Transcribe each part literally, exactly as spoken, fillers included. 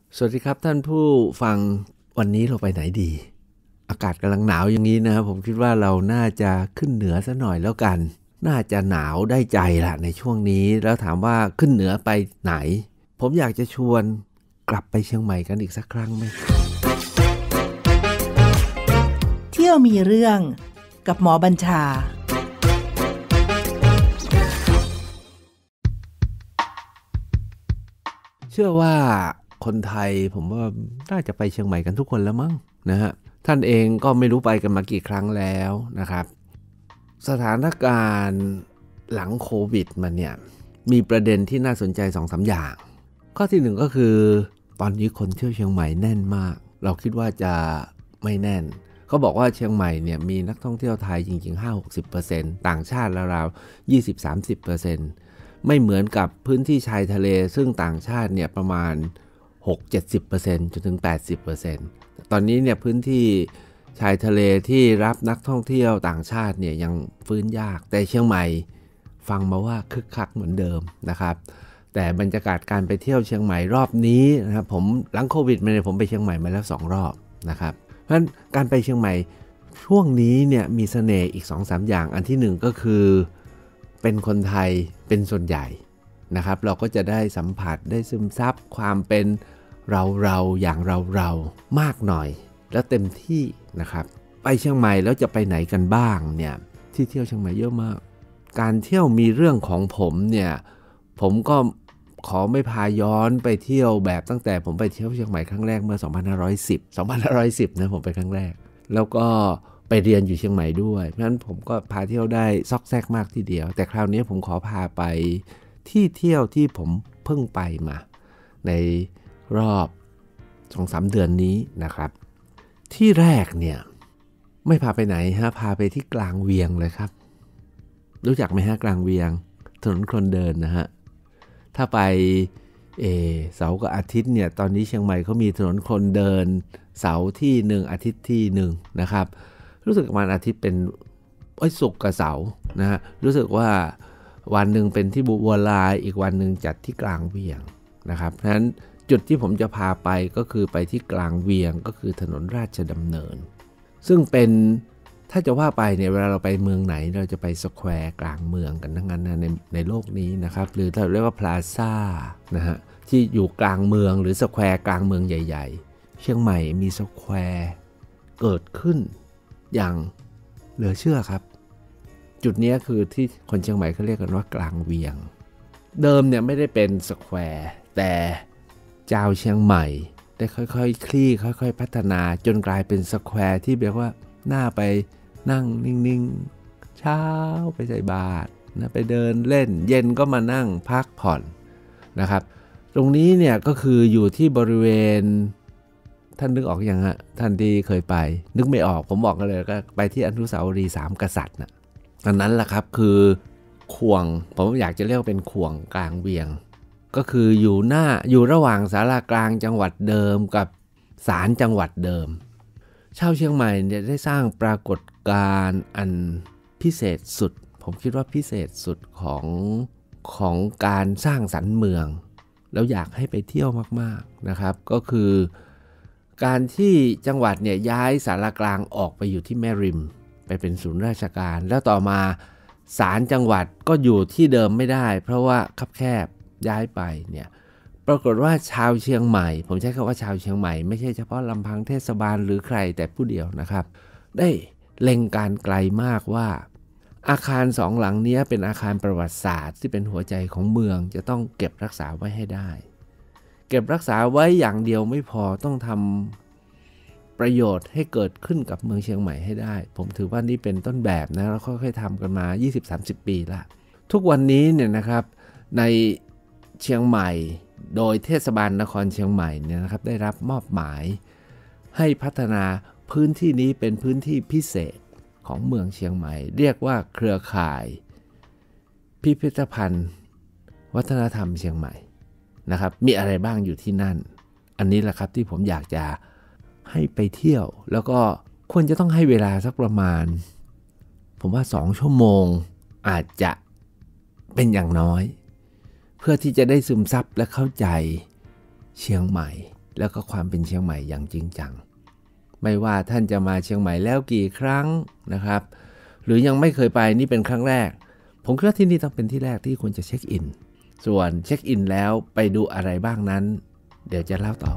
สวัสดีครับท่านผู้ฟังวันนี้เราไปไหนดีอากาศกำลังหนาวอย่างนี้นะครับผมคิดว่าเราน่าจะขึ้นเหนือซะหน่อยแล้วกันน่าจะหนาวได้ใจละในช่วงนี้แล้วถามว่าขึ้นเหนือไปไหนผมอยากจะชวนกลับไปเชียงใหม่กันอีกสักครั้งไหมเที่ยวมีเรื่องกับหมอบัญชาเชื่อว่าคนไทยผมว่าน่าจะไปเชียงใหม่กันทุกคนแล้วมั้งนะฮะท่านเองก็ไม่รู้ไปกันมากี่ครั้งแล้วนะครับสถานการณ์หลังโควิดมันเนี่ยมีประเด็นที่น่าสนใจ สองสาม อย่างข้อที่หนึ่งก็คือตอนนี้คนเที่ยวเชียงใหม่แน่นมากเราคิดว่าจะไม่แน่นเขาบอกว่าเชียงใหม่เนี่ยมีนักท่องเที่ยวไทยจริงๆ ห้าถึงหกสิบเปอร์เซ็นต์ ต่างชาติราวๆ ยี่สิบถึงสามสิบเปอร์เซ็นต์ ไม่เหมือนกับพื้นที่ชายทะเลซึ่งต่างชาติเนี่ยประมาณ หกถึงเจ็ดสิบเปอร์เซ็นต์ จนถึง แปดสิบเปอร์เซ็นต์ ตอนนี้เนี่ยพื้นที่ชายทะเลที่รับนักท่องเที่ยวต่างชาติเนี่ยยังฟื้นยากแต่เชียงใหม่ฟังมาว่าคึกคักเหมือนเดิมนะครับแต่บรรยากาศการไปเที่ยวเชียงใหม่รอบนี้นะครับผมหลังโควิดมาเนี่ยผมไปเชียงใหม่มาแล้วสองรอบนะครับเพราะฉะนั้นการไปเชียงใหม่ช่วงนี้เนี่ยมีเสน่ห์อีก สองสาม อย่างอันที่หนึ่งก็คือเป็นคนไทยเป็นส่วนใหญ่นะครับเราก็จะได้สัมผัสได้ซึมซับความเป็นเราเราอย่างเราเรามากหน่อยแล้วเต็มที่นะครับไปเชียงใหม่แล้วจะไปไหนกันบ้างเนี่ยที่เที่ยวเชียงใหม่เยอะมากการเที่ยวมีเรื่องของผมเนี่ยผมก็ขอไม่พาย้อนไปเที่ยวแบบตั้งแต่ผมไปเที่ยวเชียงใหม่ครั้งแรกเมื่อสองพันห้าร้อยสิบ สองพันห้าร้อยสิบนะผมไปครั้งแรกแล้วก็ไปเรียนอยู่เชียงใหม่ด้วยเพราะฉะนั้นผมก็พาเที่ยวได้ซอกแซกมากทีเดียวแต่คราวนี้ผมขอพาไปที่เที่ยวที่ผมเพิ่งไปมาในรอบ สองสาม เดือนนี้นะครับที่แรกเนี่ยไม่พาไปไหนฮะพาไปที่กลางเวียงเลยครับรู้จักไหมฮะกลางเวียงถนนคนเดินนะฮะถ้าไปเอเสาร์กับอาทิตย์เนี่ยตอนนี้เชียงใหม่เขามีถนนคนเดินเสาร์ที่หนึ่งอาทิตย์ที่หนึ่งนะครับรู้สึกวันอาทิตย์เป็นไอ้ศุกร์กับเสาร์นะฮะรู้สึกว่าวันหนึ่งเป็นที่บัวลายอีกวันหนึ่งจัดที่กลางเวียงนะครับเพราะฉะนั้นจุดที่ผมจะพาไปก็คือไปที่กลางเวียงก็คือถนนราชดำเนินซึ่งเป็นถ้าจะว่าไปเนี่ยเวลาเราไปเมืองไหนเราจะไปสแควร์กลางเมืองกันทั้งนั้นนะในในโลกนี้นะครับหรือเราเรียกว่าพลาซ่านะฮะที่อยู่กลางเมืองหรือสแควร์กลางเมืองใหญ่ๆเชียงใหม่มีสแควร์เกิดขึ้นอย่างเหลือเชื่อครับจุดนี้คือที่คนเชียงใหม่เขาเรียกกันว่ากลางเวียงเดิมเนี่ยไม่ได้เป็นสแควร์แต่เจ้าเชียงใหม่ได้ค่อยๆ ค, คลี่ค่อยๆพัฒนาจนกลายเป็นสแควร์ที่เรียกว่าหน้าไปนั่งนิ่งๆเช้าไปใส่บาตรนะไปเดินเล่นเย็นก็มานั่งพักผ่อนนะครับตรงนี้เนี่ยก็คืออยู่ที่บริเวณท่านนึกออกยังฮะท่านที่เคยไปนึกไม่ออกผมบอกกันเลยก็ไปที่อนุสาวรีย์สามกษัตริย์นะอันนั้นแหละครับคือข่วงผมอยากจะเรียกเป็นข่วงกลางเวียงก็คืออยู่หน้าอยู่ระหว่างศาลากลางจังหวัดเดิมกับศาลจังหวัดเดิมชาวเชียงใหม่เนี่ยได้สร้างปรากฏการณ์อันพิเศษสุดผมคิดว่าพิเศษสุดของของการสร้างสรรค์เมืองแล้วอยากให้ไปเที่ยวมากๆนะครับก็คือการที่จังหวัดเนี่ยย้ายศาลากลางออกไปอยู่ที่แม่ริมไปเป็นศูนย์ราชการแล้วต่อมาศาลจังหวัดก็อยู่ที่เดิมไม่ได้เพราะว่าคับแคบย้ายไปเนี่ยปรากฏว่าชาวเชียงใหม่ผมใช้คำว่าชาวเชียงใหม่ไม่ใช่เฉพาะลำพังเทศบาลหรือใครแต่ผู้เดียวนะครับได้เล็งการไกลมากว่าอาคารสองหลังนี้เป็นอาคารประวัติศาสตร์ที่เป็นหัวใจของเมืองจะต้องเก็บรักษาไว้ให้ได้เก็บรักษาไว้อย่างเดียวไม่พอต้องทำประโยชน์ให้เกิดขึ้นกับเมืองเชียงใหม่ให้ได้ผมถือว่านี่เป็นต้นแบบนะแล้วค่อยๆทำกันมา ยี่สิบถึงสามสิบ ปีละทุกวันนี้เนี่ยนะครับในเชียงใหม่โดยเทศบาลนครเชียงใหม่เนี่ยนะครับได้รับมอบหมายให้พัฒนาพื้นที่นี้เป็นพื้นที่พิเศษของเมืองเชียงใหม่เรียกว่าเครือข่ายพิพิธภัณฑ์วัฒนธรรมเชียงใหม่นะครับมีอะไรบ้างอยู่ที่นั่นอันนี้แหละครับที่ผมอยากจะให้ไปเที่ยวแล้วก็ควรจะต้องให้เวลาสักประมาณผมว่าสองชั่วโมงอาจจะเป็นอย่างน้อยเพื่อที่จะได้ซึมซับและเข้าใจเชียงใหม่แล้วก็ความเป็นเชียงใหม่อย่างจริงจังไม่ว่าท่านจะมาเชียงใหม่แล้วกี่ครั้งนะครับหรือยังไม่เคยไปนี่เป็นครั้งแรกผมคิดว่าที่นี่ต้องเป็นที่แรกที่ควรจะเช็คอินส่วนเช็คอินแล้วไปดูอะไรบ้างนั้นเดี๋ยวจะเล่าต่อ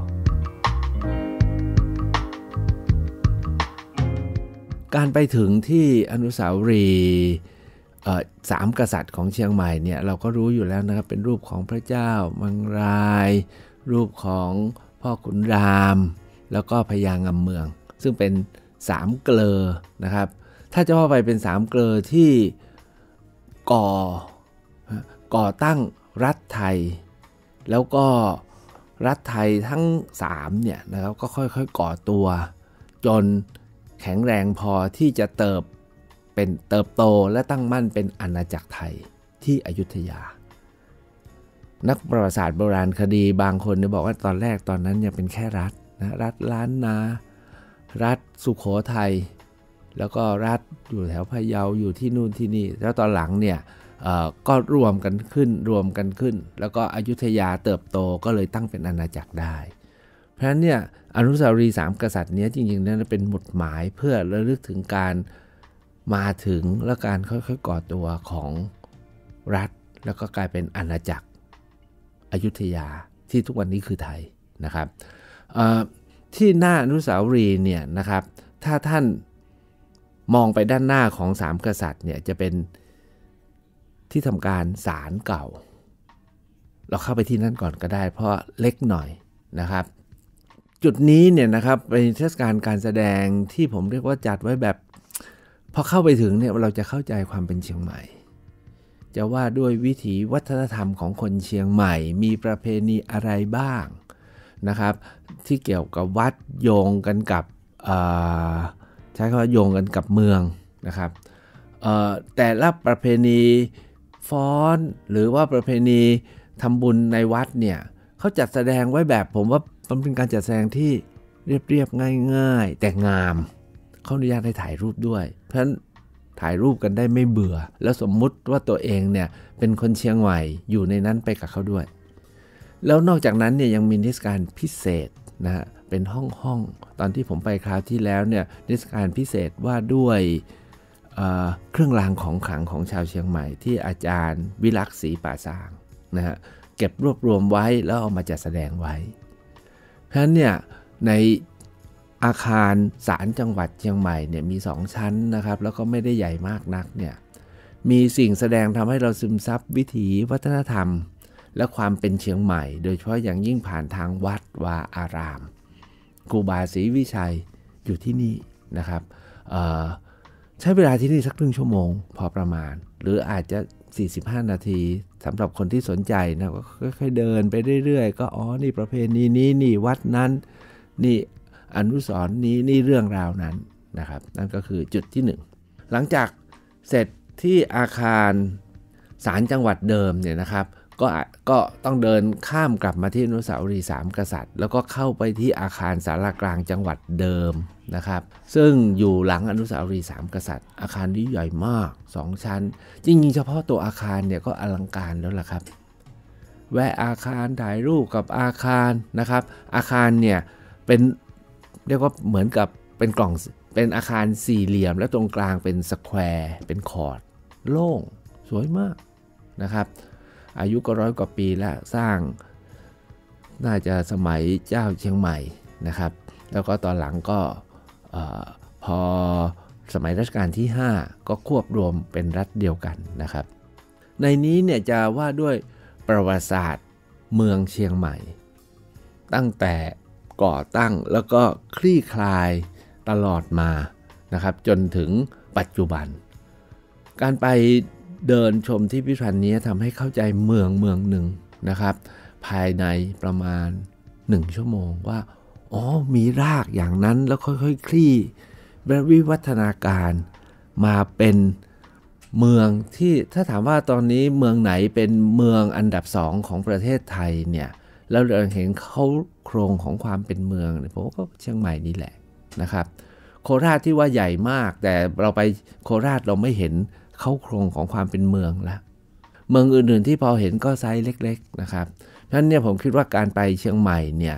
การไปถึงที่อนุสาวรีย์สามกษัตริย์ของเชียงใหม่เนี่ยเราก็รู้อยู่แล้วนะครับเป็นรูปของพระเจ้ามังรายรูปของพ่อขุนรามแล้วก็พญางำเมืองซึ่งเป็นสามเกลอนะครับถ้าจะว่าไปเป็นสามเกลอที่ก่อก่อตั้งรัฐไทยแล้วก็รัฐไทยทั้งสามเนี่ยนะครับก็ค่อยๆก่อตัวจนแข็งแรงพอที่จะเติบเป็นเติบโตและตั้งมั่นเป็นอาณาจักรไทยที่อยุธยานักประวัติศาสตร์โบราณคดีบางคนเนี่ยบอกว่าตอนแรกตอนนั้นยังเป็นแค่รัฐนะรัฐล้านนารัฐสุโขทัยแล้วก็รัฐอยู่แถวพะเยาอยู่ที่นู่นที่นี่แล้วตอนหลังเนี่ยก็รวมกันขึ้นรวมกันขึ้นแล้วก็อยุธยาเติบโตก็เลยตั้งเป็นอาณาจักรได้เพราะฉะนั้นเนี่ยอนุสาวรีย์สามกษัตริย์นี้จริงๆนั้นเป็นหมุดหมายเพื่อระลึกถึงการมาถึงและการค่อยๆก่อตัวของรัฐแล้วก็กลายเป็นอาณาจักรอยุธยาที่ทุกวันนี้คือไทยนะครับที่หน้าอนุสาวรีย์เนี่ยนะครับถ้าท่านมองไปด้านหน้าของสามกษัตริย์เนี่ยจะเป็นที่ทำการศาลเก่าเราเข้าไปที่นั่นก่อนก็ได้เพราะเล็กหน่อยนะครับจุดนี้เนี่ยนะครับเป็นเทศกาลการแสดงที่ผมเรียกว่าจัดไว้แบบพอเข้าไปถึงเนี่ยเราจะเข้าใจความเป็นเชียงใหม่จะว่าด้วยวิถีวัฒนธรรมของคนเชียงใหม่มีประเพณีอะไรบ้างนะครับที่เกี่ยวกับวัดโยงกันกับใช้คำว่าโยงกันกับเมืองนะครับแต่ละประเพณีฟ้อนหรือว่าประเพณีทำบุญในวัดเนี่ยเขาจัดแสดงไว้แบบผมว่ามันเป็นการจัดแสดงที่เรียบๆง่ายๆแต่งามเขาอนุญาตให้ถ่ายรูปด้วยเพราะฉะนั้นถ่ายรูปกันได้ไม่เบื่อแล้วสมมุติว่าตัวเองเนี่ยเป็นคนเชียงใหม่อยู่ในนั้นไปกับเขาด้วยแล้วนอกจากนั้นเนี่ยยังมีนิทรรศการพิเศษนะฮะเป็นห้องห้องตอนที่ผมไปคราวที่แล้วเนี่ยนิทรรศการพิเศษว่าด้วยเอ่อเครื่องรางของขลังของชาวเชียงใหม่ที่อาจารย์วิลักษ์ศรีป่าซางนะฮะเก็บรวบรวมไว้แล้วเอามาจัดแสดงไว้เพราะฉะนั้นเนี่ยในอาคารศาลจังหวัดเชียงใหม่เนี่ยมีสองชั้นนะครับแล้วก็ไม่ได้ใหญ่มากนักเนี่ยมีสิ่งแสดงทำให้เราซึมซับวิถีวัฒนธรรมและความเป็นเชียงใหม่โดยเฉพาะอย่างยิ่งผ่านทางวัดวาอารามครูบาศรีวิชัยอยู่ที่นี่นะครับใช้เวลาที่นี่สักครึ่งชั่วโมงพอประมาณหรืออาจจะสี่สิบห้านาทีสำหรับคนที่สนใจนะก็ค่อยๆเดินไปเรื่อยๆก็อ๋อนี่ประเพณีนี้นี่วัดนั้นนี่อนุสรณ์นี้นี่เรื่องราวนั้นนะครับนั่นก็คือจุดที่หนึ่งหลังจากเสร็จที่อาคารศาลจังหวัดเดิมเนี่ยนะครับก็ก็ต้องเดินข้ามกลับมาที่อนุสาวรีย์สามกษัตริย์แล้วก็เข้าไปที่อาคารศาลากลางจังหวัดเดิมนะครับซึ่งอยู่หลังอนุสาวรีย์สามกษัตริย์อาคารนี้ใหญ่มากสองชั้นจริงๆเฉพาะตัวอาคารเนี่ยก็อลังการแล้วล่ะครับแวะอาคารถ่ายรูปกับอาคารนะครับอาคารเนี่ยเป็นเรียกว่าเหมือนกับเป็นกล่องเป็นอาคารสี่เหลี่ยมและตรงกลางเป็นสแควร์เป็นคอร์ดโล่งสวยมากนะครับอายุก็ร้อยกว่าปีแล้วสร้างน่าจะสมัยเจ้าเชียงใหม่นะครับแล้วก็ตอนหลังก็พอสมัยรัชกาลที่ห้าก็ควบรวมเป็นรัฐเดียวกันนะครับในนี้เนี่ยจะว่าด้วยประวัติศาสตร์เมืองเชียงใหม่ตั้งแต่ก่อตั้งแล้วก็คลี่คลายตลอดมานะครับจนถึงปัจจุบันการไปเดินชมที่พิพิธภัณฑ์นี้ทำให้เข้าใจเมืองเมืองหนึ่งนะครับภายในประมาณหนึ่งชั่วโมงว่าอ๋อมีรากอย่างนั้นแล้วค่อยๆคลี่และวิวัฒนาการมาเป็นเมืองที่ถ้าถามว่าตอนนี้เมืองไหนเป็นเมืองอันดับสองของประเทศไทยเนี่ยแล้วเราเห็นเขาโครงของความเป็นเมืองเนี่ยผมก็เชียงใหม่นี่แหละนะครับโคราชที่ว่าใหญ่มากแต่เราไปโคราชเราไม่เห็นเข้าโครงของความเป็นเมืองแล้วเมืองอื่นๆที่พอเห็นก็ไซส์เล็กๆนะครับเพราะฉะนั้นเนี่ยผมคิดว่าการไปเชียงใหม่เนี่ย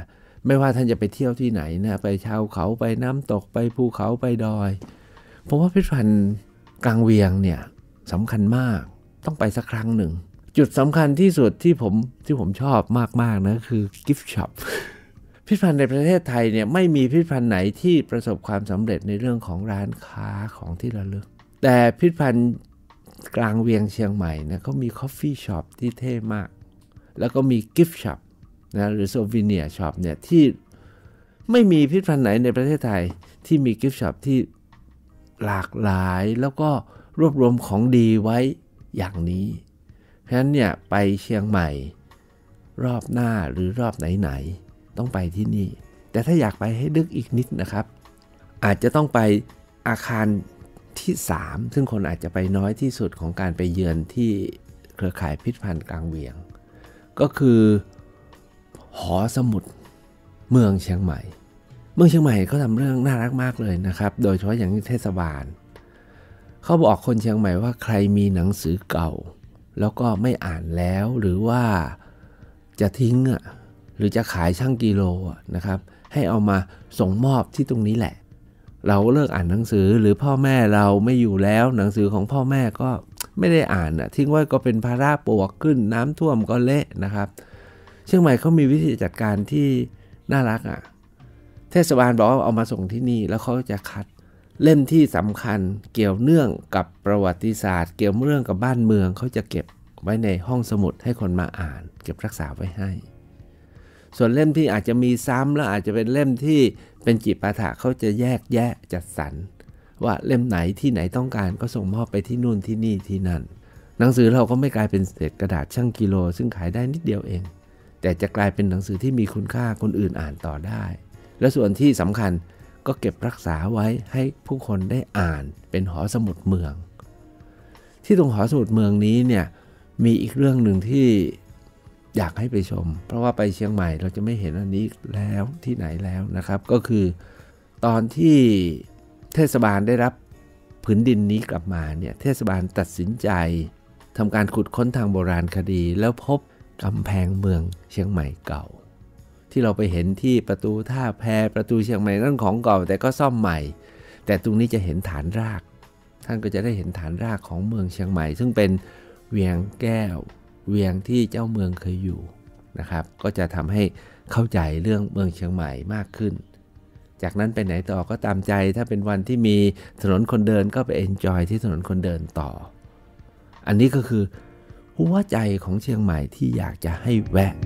ไม่ว่าท่านจะไปเที่ยวที่ไหนนะไปชาวเขาไปน้ำตกไปภูเขาไปดอยผมว่าพิพิธภัณฑ์กลางเวียงเนี่ยสำคัญมากต้องไปสักครั้งหนึ่งจุดสำคัญที่สุดที่ผมที่ผมชอบมากๆนะคือ gift shop พิพิธภัณฑ์ในประเทศไทยเนี่ยไม่มีพิพิธภัณฑ์ไหนที่ประสบความสำเร็จในเรื่องของร้านค้าของที่ระลึกแต่พิพิธภัณฑ์กลางเวียงเชียงใหม่เนี่ยเขามี coffee shop ที่เท่มากแล้วก็มี gift shop นะหรือ souvenir shop เนี่ยที่ไม่มีพิพิธภัณฑ์ไหนในประเทศไทยที่มี gift shop ที่หลากหลายแล้วก็รวบรวมของดีไว้อย่างนี้เพราะฉะนั้นเนี่ยไปเชียงใหม่รอบหน้าหรือรอบไหนๆต้องไปที่นี่แต่ถ้าอยากไปให้ลึกอีกนิดนะครับอาจจะต้องไปอาคารที่สามซึ่งคนอาจจะไปน้อยที่สุดของการไปเยือนที่เครือข่ายพิพิธภัณฑ์กลางเวียงก็คือหอสมุดเมืองเชียงใหม่เมืองเชียงใหม่เขาทำเรื่องน่ารักมากเลยนะครับโดยเฉพาะอย่างเทศบาลเขาบอกคนเชียงใหม่ว่าใครมีหนังสือเก่าแล้วก็ไม่อ่านแล้วหรือว่าจะทิ้งอ่ะหรือจะขายช่างกิโลอ่ะนะครับให้เอามาส่งมอบที่ตรงนี้แหละเราเลิกอ่านหนังสือหรือพ่อแม่เราไม่อยู่แล้วหนังสือของพ่อแม่ก็ไม่ได้อ่านอ่ะทิ้งไว้ก็เป็นภาระปวกขึ้นน้ำท่วมก็เละนะครับเชียงใหม่เขามีวิธีจัดการที่น่ารักอ่ะเทศบาลบอกว่าเอามาส่งที่นี่แล้วเขาจะคัดเล่มที่สำคัญเกี่ยวเนื่องกับประวัติศาสตร์เกี่ยวเรื่องกับบ้านเมืองเขาจะเก็บไว้ในห้องสมุดให้คนมาอ่านเก็บรักษาไว้ให้ส่วนเล่มที่อาจจะมีซ้ำแล้วอาจจะเป็นเล่มที่เป็นจิปาถะเขาจะแยกแยะจัดสรรว่าเล่มไหนที่ไหนต้องการก็ส่งมอบไปที่นู่นที่นี่ที่นั่นหนังสือเราก็ไม่กลายเป็นเศษกระดาษช่างกิโลซึ่งขายได้นิดเดียวเองแต่จะกลายเป็นหนังสือที่มีคุณค่าคนอื่นอ่านต่อได้และส่วนที่สำคัญก็เก็บรักษาไว้ให้ผู้คนได้อ่านเป็นหอสมุดเมืองที่ตรงหอสมุดเมืองนี้เนี่ยมีอีกเรื่องหนึ่งที่อยากให้ไปชมเพราะว่าไปเชียงใหม่เราจะไม่เห็นอันนี้แล้วที่ไหนแล้วนะครับก็คือตอนที่เทศบาลได้รับผืนดินนี้กลับมาเนี่ยเทศบาลตัดสินใจทำการขุดค้นทางโบราณคดีแล้วพบกำแพงเมืองเชียงใหม่เก่าที่เราไปเห็นที่ประตูท่าแพประตูเชียงใหม่นั่นของเก่าแต่ก็ซ่อมใหม่แต่ตรงนี้จะเห็นฐานรากท่านก็จะได้เห็นฐานรากของเมืองเชียงใหม่ซึ่งเป็นเวียงแก้วเวียงที่เจ้าเมืองเคยอยู่นะครับก็จะทำให้เข้าใจเรื่องเมืองเชียงใหม่มากขึ้นจากนั้นไปไหนต่อก็ตามใจถ้าเป็นวันที่มีถนนคนเดินก็ไปเอนจอยที่ถนนคนเดินต่ออันนี้ก็คือหัวใจของเชียงใหม่ที่อยากจะให้แวะ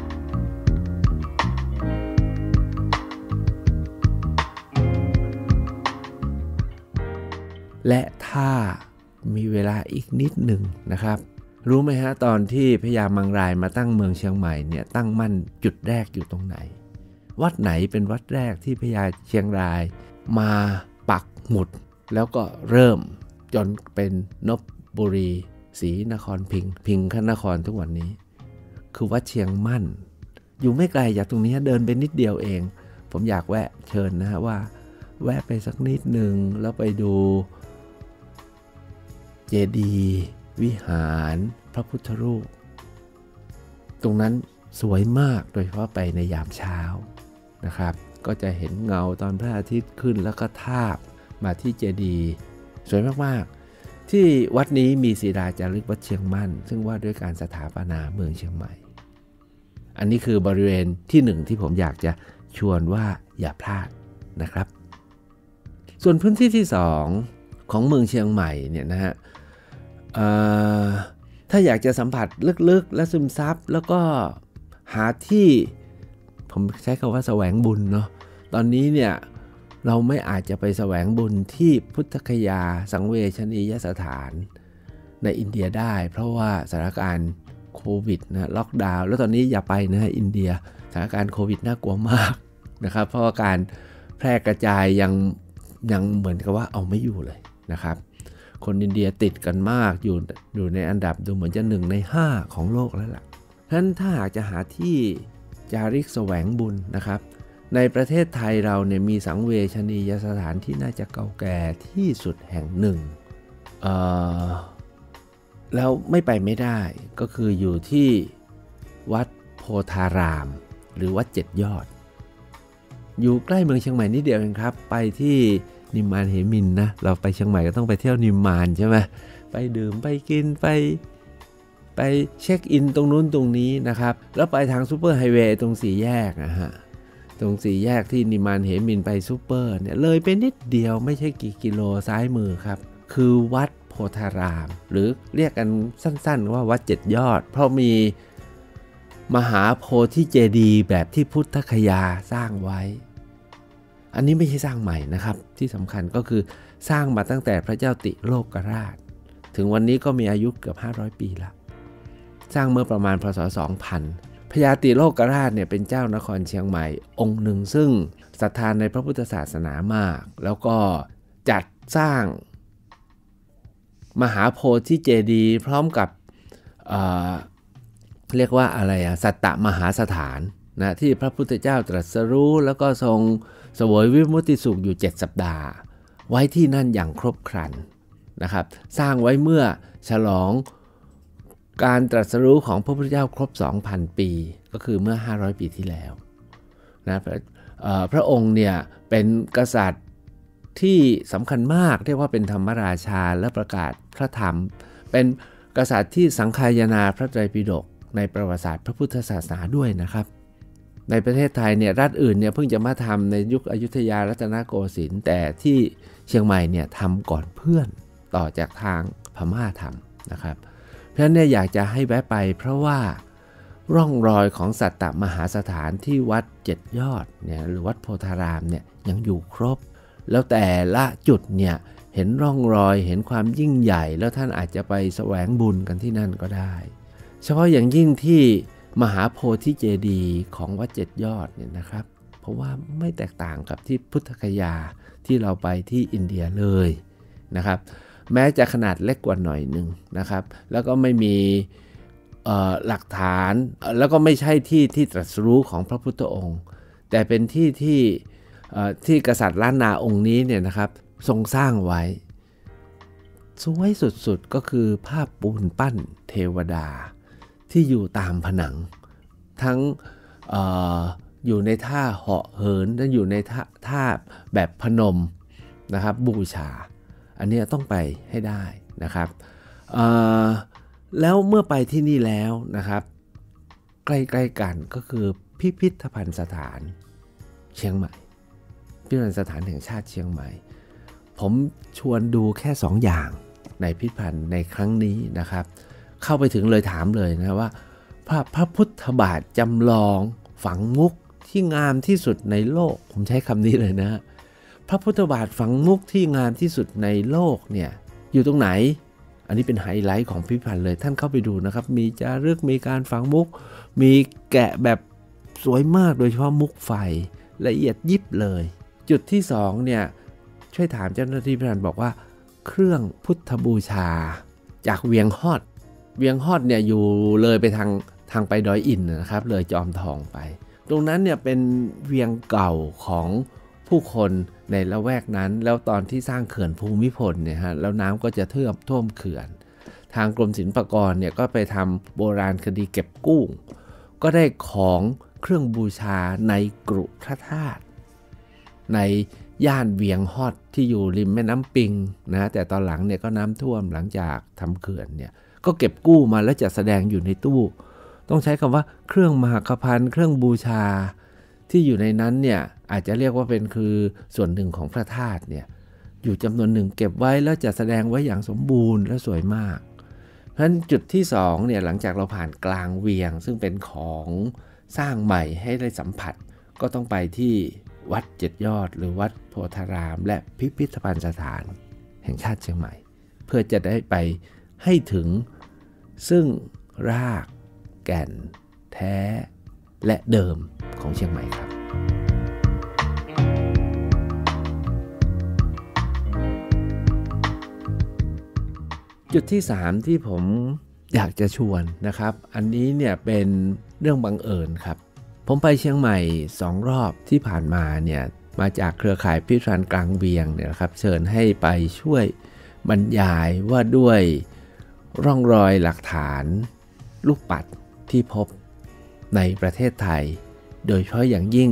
และถ้ามีเวลาอีกนิดหนึ่งนะครับรู้ไหมฮะตอนที่พญามังรายมาตั้งเมืองเชียงใหม่เนี่ยตั้งมั่นจุดแรกอยู่ตรงไหนวัดไหนเป็นวัดแรกที่พญาเชียงรายมาปักหมุดแล้วก็เริ่มจนเป็นนพบุรีศรีนครพิงค์พิงค์นครทุกวันนี้คือวัดเชียงมั่นอยู่ไม่ไกลจากตรงนี้เดินไปนิดเดียวเองผมอยากแวะเชิญนะฮะว่าแวะไปสักนิดหนึ่งแล้วไปดูเจดีย์วิหารพระพุทธรูปตรงนั้นสวยมากโดยเฉพาะไปในยามเช้านะครับก็จะเห็นเงาตอนพระอาทิตย์ขึ้นแล้วก็ทาบมาที่เจดีย์สวยมากๆที่วัดนี้มีศิลาจารึกวัดเชียงมั่นซึ่งว่าด้วยการสถาปนาเมืองเชียงใหม่อันนี้คือบริเวณที่หนึ่งที่ผมอยากจะชวนว่าอย่าพลาดนะครับส่วนพื้นที่ที่สองของเมืองเชียงใหม่เนี่ยนะฮะถ้าอยากจะสัมผัสลึกๆและซึมซับแล้วก็หาที่ผมใช้คำว่าแสวงบุญเนาะตอนนี้เนี่ยเราไม่อาจจะไปแสวงบุญที่พุทธคยาสังเวชนียสถานในอินเดียได้เพราะว่าสถานการณ์โควิดนะล็อกดาวน์แล้วตอนนี้อย่าไปนะฮะอินเดียสถานการณ์โควิดน่ากลัวมากนะครับเพราะว่าการแพร่กระจายยังยังเหมือนกับว่าเอาไม่อยู่เลยนะครับคนอินเดียติดกันมากอยู่อยู่ในอันดับดูเหมือนจะหนึ่งในห้าของโลกแล้วล่ะฉะนั้นถ้าหากจะหาที่จาริกแสวงบุญนะครับในประเทศไทยเราเนี่ยมีสังเวชนียสถานที่น่าจะเก่าแก่ที่สุดแห่งหนึ่งเอ่อแล้วไม่ไปไม่ได้ก็คืออยู่ที่วัดโพธารามหรือวัดเจ็ดยอดอยู่ใกล้เมืองเชียงใหม่นิดเดียวเองครับไปที่นิมมานเหมินนะเราไปเชียงใหม่ก็ต้องไปเที่ยวนิมมานใช่ไหมไปดื่มไปกินไปไปเช็คอินตรงนู้นตรงนี้นะครับแล้วไปทางซูเปอร์ไฮเวย์ตรงสี่แยกนะฮะตรงสี่แยกที่นิมมานเหมินไปซูเปอร์เนี่ยเลยไปนิดเดียวไม่ใช่กี่กิโลซ้ายมือครับคือวัดโพธารามหรือเรียกกันสั้นๆว่าวัดเจ็ดยอดเพราะมีมหาโพธิเจดีย์แบบที่พุทธคยาสร้างไว้อันนี้ไม่ใช่สร้างใหม่นะครับที่สำคัญก็คือสร้างมาตั้งแต่พระเจ้าติโลกราชถึงวันนี้ก็มีอายุเกือบห้าร้อยปีละสร้างเมื่อประมาณพ.ศ. สองพันพญาติโลกราชเนี่ยเป็นเจ้านครเชียงใหม่องค์หนึ่งซึ่งศรัทธานในพระพุทธศาสนามากแล้วก็จัดสร้างมหาโพธิเจดีย์พร้อมกับเอ่อเรียกว่าอะไรอะสัตตมหาสถานนะที่พระพุทธเจ้าตรัสรู้แล้วก็ทรงเสวยวิมุตติสุขอยู่เจ็ดสัปดาห์ไว้ที่นั่นอย่างครบครันนะครับสร้างไว้เมื่อฉลองการตรัสรู้ของพระพุทธเจ้าครบ สองพัน ปีก็คือเมื่อห้าร้อยปีที่แล้วนะพระ, พระองค์เนี่ยเป็นกษัตริย์ที่สำคัญมากเรียกว่าเป็นธรรมราชาและประกาศพระธรรมเป็นกษัตริย์ที่สังคายนาพระไตรปิฎกในประวัติศาสตร์พระพุทธศาสนาด้วยนะครับในประเทศไทยเนี่ยรัฐอื่นเนี่ยเพิ่งจะมาทำในยุคอยุธยารัตนโกสินทร์แต่ที่เชียงใหม่เนี่ยทำก่อนเพื่อนต่อจากทางพม่าทำนะครับเพราะฉะนั้นเนี่ยอยากจะให้แวะไปเพราะว่าร่องรอยของสัตตมหาสถานที่วัดเจ็ดยอดเนี่ยหรือวัดโพธารามเนี่ยยังอยู่ครบแล้วแต่ละจุดเนี่ยเห็นร่องรอยเห็นความยิ่งใหญ่แล้วท่านอาจจะไปแสวงบุญกันที่นั่นก็ได้เฉพาะอย่างยิ่งที่มหาโพธิเจดีย์ของวัดเจ็ดยอดเนี่ยนะครับเพราะว่าไม่แตกต่างกับที่พุทธคยาที่เราไปที่อินเดียเลยนะครับแม้จะขนาดเล็กกว่าหน่อยหนึ่งนะครับแล้วก็ไม่มีหลักฐานแล้วก็ไม่ใช่ที่ที่ตรัสรู้ของพระพุทธองค์แต่เป็นที่ที่ที่กษัตริย์ล้านนาองค์นี้เนี่ยนะครับทรงสร้างไว้สวยสุดๆก็คือภาพปูนปั้นเทวดาที่อยู่ตามผนังทั้ง อ, ออยู่ในท่าเหาะเหินและอยู่ในท่า, ท่าแบบพนมนะครับบูชาอันนี้ต้องไปให้ได้นะครับแล้วเมื่อไปที่นี่แล้วนะครับใกล้ๆกันก็คือพิพิธภัณฑ์สถานเชียงใหม่พิพิธภัณฑ์สถานแห่งชาติเชียงใหม่ผมชวนดูแค่สองอย่างในพิพิธภัณฑ์ในครั้งนี้นะครับเข้าไปถึงเลยถามเลยนะว่าพระพระพุทธบาทจำลองฝังมุกที่งามที่สุดในโลกผมใช้คำนี้เลยนะพระพุทธบาทฝังมุกที่งามที่สุดในโลกเนี่ยอยู่ตรงไหนอันนี้เป็นไฮไลท์ของพิพิธภัณฑ์เลยท่านเข้าไปดูนะครับมีจารึกมีการฝังมุกมีแกะแบบสวยมากโดยเฉพาะมุกไฟละเอียดยิบเลยจุดที่สองเนี่ยช่วยถามเจ้าหน้าที่พิพิธภัณฑ์บอกว่าเครื่องพุทธบูชาจากเวียงฮอดเวียงฮอดเนี่ยอยู่เลยไปทางทางไปดอยอินนะครับเลยจอมทองไปตรงนั้นเนี่ยเป็นเวียงเก่าของผู้คนในละแวกนั้นแล้วตอนที่สร้างเขื่อนภูมิพลเนี่ยฮะแล้วน้ำก็จะเท่วมท่วมเขื่อนทางกรมศิลปากรเนี่ยก็ไปทำโบราณคดีเก็บกู้ก็ได้ของเครื่องบูชาในกรุพระธาตุในย่านเวียงฮอดที่อยู่ริมแม่น้ำปิงนะแต่ตอนหลังเนี่ยก็น้ำท่วมหลังจากทำเขื่อนเนี่ยก็เก็บกู้มาแล้วจะแสดงอยู่ในตู้ต้องใช้คำว่าเครื่องมหคภัณฑ์เครื่องบูชาที่อยู่ในนั้นเนี่ยอาจจะเรียกว่าเป็นคือส่วนหนึ่งของพระธาตุเนี่ยอยู่จำนวนหนึ่งเก็บไว้แล้วจะแสดงไว้อย่างสมบูรณ์และสวยมากเพราะฉะนั้นจุดที่สองเนี่ยหลังจากเราผ่านกลางเวียงซึ่งเป็นของสร้างใหม่ให้ได้สัมผัสก็ต้องไปที่วัดเจ็ดยอดหรือวัดโพธารามและพิพิธภัณฑ์สถานแห่งชาติเชียงใหม่เพื่อจะได้ไปให้ถึงซึ่งรากแก่นแท้และเดิมของเชียงใหม่ครับจุดที่สามที่ผมอยากจะชวนนะครับอันนี้เนี่ยเป็นเรื่องบังเอิญครับผมไปเชียงใหม่สองรอบที่ผ่านมาเนี่ยมาจากเครือข่ายพิพิธภัณฑ์กลางเวียงเนี่ยนะครับเชิญให้ไปช่วยบรรยายว่าด้วยร่องรอยหลักฐานลูกปัดที่พบในประเทศไทยโดยเฉพาะอย่างยิ่ง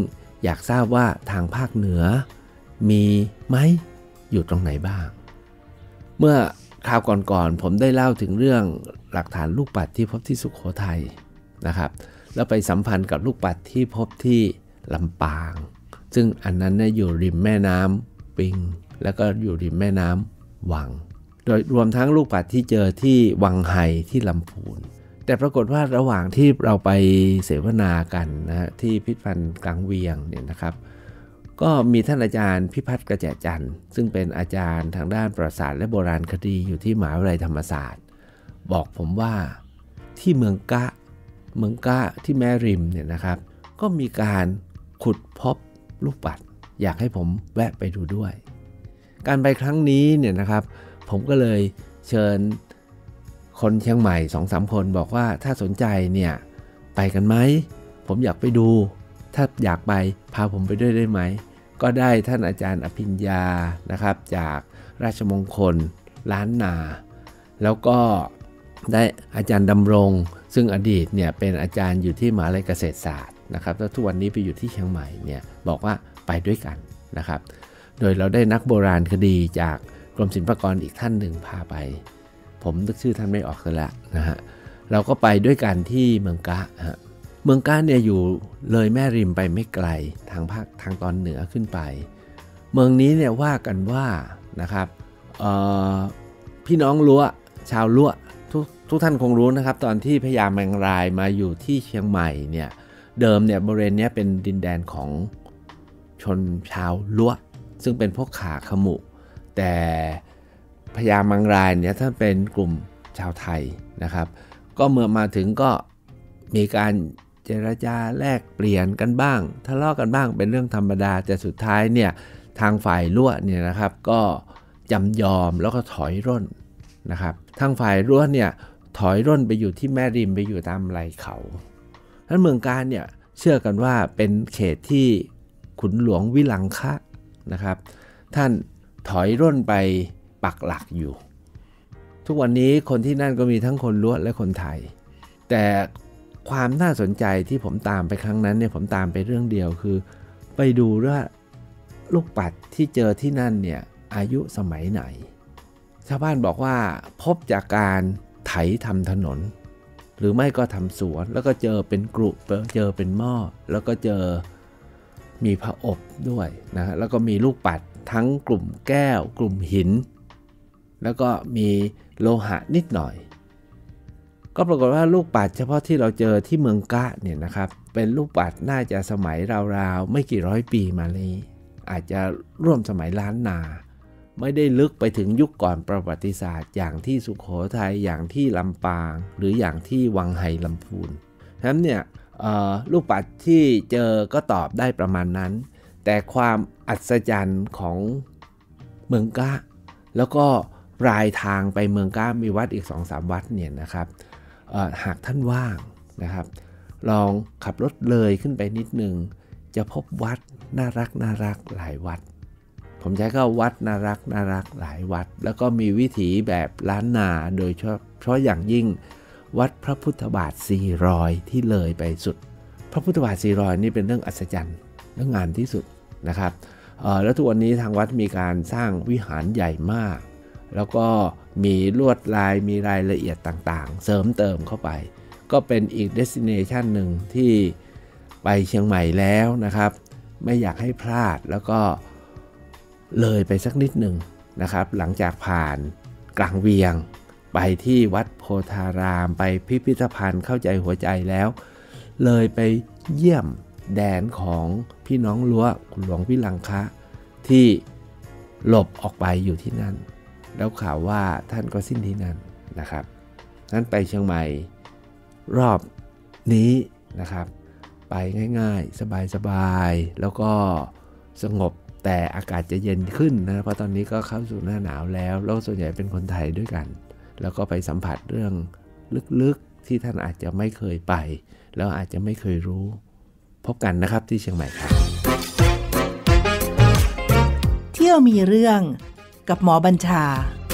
อยากทราบว่าทางภาคเหนือมีไหมอยู่ตรงไหนบ้างเมื่อคราวก่อนๆผมได้เล่าถึงเรื่องหลักฐานลูกปัดที่พบที่สุโขทัยนะครับแล้วไปสัมพันธ์กับลูกปัดที่พบที่ลำปางซึ่งอันนั้นเนี่ยอยู่ริมแม่น้ำปิงแล้วก็อยู่ริมแม่น้ำวังโดยรวมทั้งลูกปัดที่เจอที่วังไห่ที่ลำพูนแต่ปรากฏว่าระหว่างที่เราไปเสวนากันนะที่พิพิธภัณฑ์กลางเวียงเนี่ยนะครับก็มีท่านอาจารย์พิพัฒน์กระแจจันทร์ซึ่งเป็นอาจารย์ทางด้านประวัติศาสตร์และโบราณคดีอยู่ที่มหาวิทยาลัยธรรมศาสตร์บอกผมว่าที่เมืองกะเมืองกะที่แม่ริมเนี่ยนะครับก็มีการขุดพบลูกปัดอยากให้ผมแวะไปดูด้วยการไปครั้งนี้เนี่ยนะครับผมก็เลยเชิญคนเชียงใหม่ สองสาม คนบอกว่าถ้าสนใจเนี่ยไปกันไหมผมอยากไปดูถ้าอยากไปพาผมไปด้วยได้ไหมก็ได้ท่านอาจารย์อภิญญานะครับจากราชมงคลล้านนาแล้วก็ได้อาจารย์ดำรงซึ่งอดีตเนี่ยเป็นอาจารย์อยู่ที่มหาวิทยาลัยเกษตรศาสตร์นะครับแล้วทุกวันนี้ไปอยู่ที่เชียงใหม่เนี่ยบอกว่าไปด้วยกันนะครับโดยเราได้นักโบราณคดีจากกรมศิลปากรอีกท่านหนึ่งพาไปผมนึกชื่อท่านไม่ออกซะแล้วนะฮะเราก็ไปด้วยกันที่เมืองกะฮะเมืองกะเนี่ยอยู่เลยแม่ริมไปไม่ไกลทางภาคทางตอนเหนือขึ้นไปเมืองนี้เนี่ยว่ากันว่านะครับพี่น้องล้วชาวล้วทุกทุกท่านคงรู้นะครับตอนที่พญาแมงรายมาอยู่ที่เชียงใหม่เนี่ยเดิมเนี่ยบริเวณนี้เป็นดินแดนของชนชาวล้วซึ่งเป็นพวกขาขมุแต่พญาแมงรายเนี่ยท่านเป็นกลุ่มชาวไทยนะครับก็เมื่อมาถึงก็มีการเจรจาแลกเปลี่ยนกันบ้างทะเลาะกันบ้างเป็นเรื่องธรรมดาแต่สุดท้ายเนี่ยทางฝ่ายล้วเนี่ยนะครับก็จำยอมแล้วก็ถอยร่นนะครับทางฝ่ายล้วเนี่ยถอยร่นไปอยู่ที่แม่ริมไปอยู่ตามไหล่เขาท่านเมืองการเนี่ยเชื่อกันว่าเป็นเขตที่ขุนหลวงวิลังคะนะครับท่านถอยร่นไปปักหลักอยู่ทุกวันนี้คนที่นั่นก็มีทั้งคนล้วและคนไทยแต่ความน่าสนใจที่ผมตามไปครั้งนั้นเนี่ยผมตามไปเรื่องเดียวคือไปดูว่าลูกปัดที่เจอที่นั่นเนี่ยอายุสมัยไหนชาวบ้านบอกว่าพบจากการไถทำถนนหรือไม่ก็ทำสวนแล้วก็เจอเป็นกรุเจอเป็นหม้อแล้วก็เจอมีผอบด้วยนะแล้วก็มีลูกปัดทั้งกลุ่มแก้วกลุ่มหินแล้วก็มีโลหะนิดหน่อยก็ปรากฏว่าลูกปัดเฉพาะที่เราเจอที่เมืองกะเนี่ยนะครับเป็นลูกปัดน่าจะสมัยราวๆไม่กี่ร้อยปีมานี้อาจจะร่วมสมัยล้านนาไม่ได้ลึกไปถึงยุคก่อนประวัติศาสตร์อย่างที่สุโขทัยอย่างที่ลำปางหรืออย่างที่วังไห่ลำพูนฉะนั้นเนี่ยลูกปัดที่เจอก็ตอบได้ประมาณนั้นแต่ความอัศจรรย์ของเมืองกะแล้วก็ปลายทางไปเมืองกะมีวัดอีก สองสาม วัดเนี่ยนะครับหากท่านว่างนะครับลองขับรถเลยขึ้นไปนิดนึงจะพบวัดน่ารักน่ารักหลายวัดผมใช้ก็วัดน่ารักน่ารักหลายวัดแล้วก็มีวิถีแบบล้านนาโดยเฉพาะอย่างยิ่งวัดพระพุทธบาทสี่รอยที่เลยไปสุดพระพุทธบาทสี่รอยนี่เป็นเรื่องอัศจรรย์เรื่องงานที่สุดนะครับแล้วทุกวันนี้ทางวัดมีการสร้างวิหารใหญ่มากแล้วก็มีลวดลายมีรายละเอียดต่างๆเสริมเติมเข้าไปก็เป็นอีก destination หนึ่งที่ไปเชียงใหม่แล้วนะครับไม่อยากให้พลาดแล้วก็เลยไปสักนิดหนึ่งนะครับหลังจากผ่านกลางเวียงไปที่วัดโพธารามไปพิพิธภัณฑ์เข้าใจหัวใจแล้วเลยไปเยี่ยมแดนของพี่น้องล้วขุนหลวงวิลังคะที่หลบออกไปอยู่ที่นั่นแล้วข่าวว่าท่านก็สิ้นที่นั่นนะครับนั้นไปเชียงใหม่รอบนี้นะครับไปง่ายๆสบายๆแล้วก็สงบแต่อากาศจะเย็นขึ้นนะเพราะตอนนี้ก็เข้าสู่หน้าหนาวแล้วแล้วส่วนใหญ่เป็นคนไทยด้วยกันแล้วก็ไปสัมผัสเรื่องลึกๆที่ท่านอาจจะไม่เคยไปแล้วอาจจะไม่เคยรู้พบกันนะครับที่เชียงใหม่ครับเที่ยวมีเรื่องกับหมอบัญชา